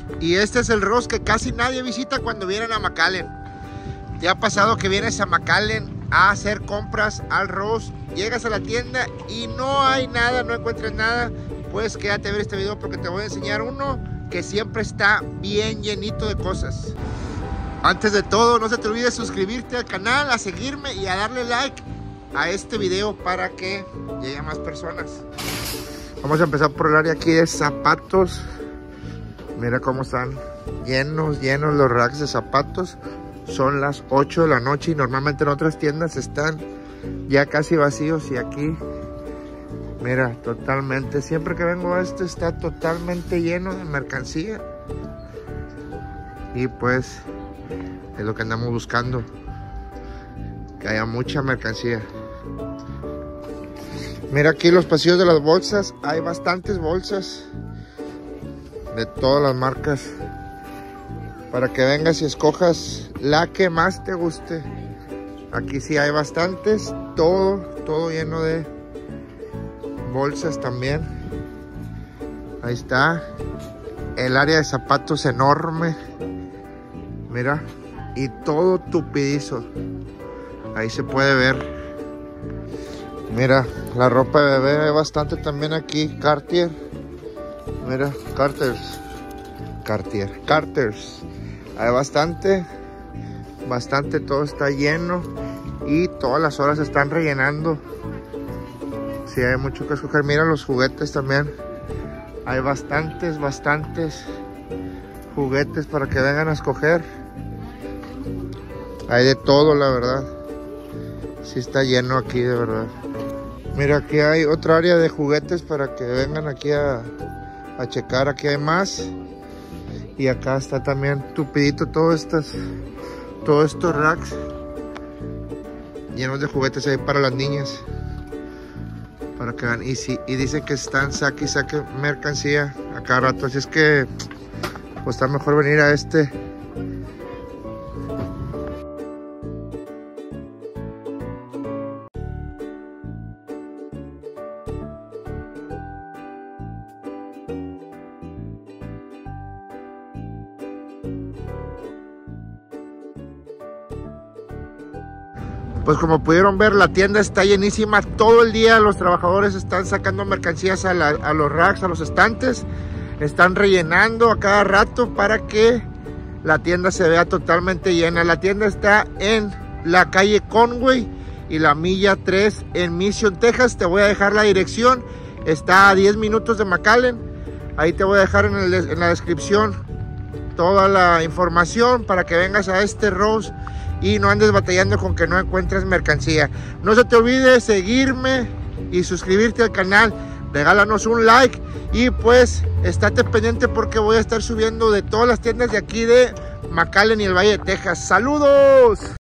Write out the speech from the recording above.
Y este es el Ross que casi nadie visita cuando vienen a McAllen. ¿Te ha pasado que vienes a McAllen a hacer compras al Ross? Llegas a la tienda y no hay nada, no encuentras nada. Pues quédate a ver este video porque te voy a enseñar uno que siempre está bien llenito de cosas. Antes de todo, no se te olvide suscribirte al canal, a seguirme y a darle like a este video para que llegue a más personas. Vamos a empezar por el área aquí de zapatos. Mira cómo están llenos los racks de zapatos. Son las 8 de la noche y normalmente en otras tiendas están ya casi vacíos. Y aquí, mira, totalmente. Siempre que vengo a este está totalmente lleno de mercancía. Y pues es lo que andamos buscando, que haya mucha mercancía. Mira aquí los pasillos de las bolsas. Hay bastantes bolsas de todas las marcas para que vengas y escojas la que más te guste. Aquí sí hay bastantes, todo lleno de bolsas también. Ahí está el área de zapatos enorme, mira, y todo tupidizo. Ahí se puede ver. Mira, la ropa de bebé hay bastante también aquí. Cartier, mira, Carters. Hay bastante, todo está lleno y todas las horas están rellenando. Sí, hay mucho que escoger. Mira los juguetes también. Hay bastantes juguetes para que vengan a escoger. Hay de todo, la verdad. Sí está lleno aquí, de verdad. Mira, aquí hay otra área de juguetes para que vengan aquí a checar. Aquí hay más. Y acá está también tupidito todos estos racks llenos de juguetes ahí para las niñas. Para que vean. Y dicen que están saque mercancía a cada rato. Así es que pues está mejor venir a este. Pues como pudieron ver, la tienda está llenísima todo el día. Los trabajadores están sacando mercancías a los racks, a los estantes. Están rellenando a cada rato para que la tienda se vea totalmente llena. La tienda está en la calle Conway y la milla 3 en Mission, Texas. Te voy a dejar la dirección. Está a 10 minutos de McAllen. Ahí te voy a dejar en la descripción toda la información para que vengas a este Ross y no andes batallando con que no encuentres mercancía. No se te olvide seguirme y suscribirte al canal. Regálanos un like y pues estate pendiente porque voy a estar subiendo de todas las tiendas de aquí de McAllen y el Valle de Texas. ¡Saludos!